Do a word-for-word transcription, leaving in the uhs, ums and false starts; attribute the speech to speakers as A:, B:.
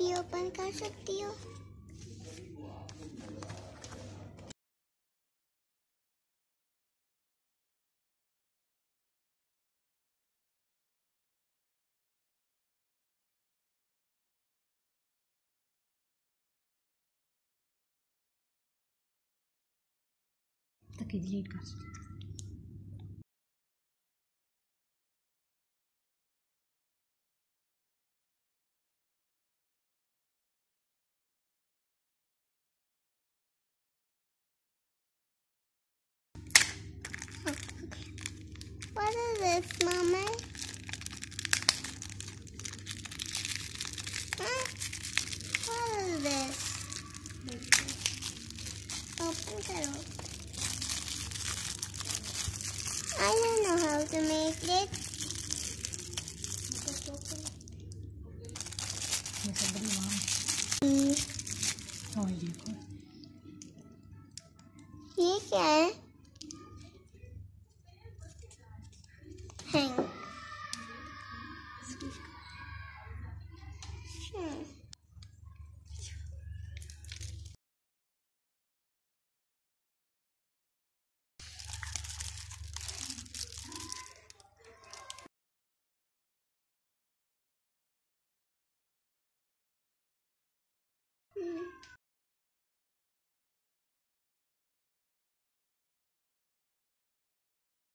A: भी ओपन कर सकती हो।
B: तक डिलीट कर सकते।
A: What is this, Mama? Huh? What is this? Open karo. I don't know how to make it.
B: ये सब बड़ी वाम।
A: हम्म।
B: और देखो।
A: ये क्या है? Hang.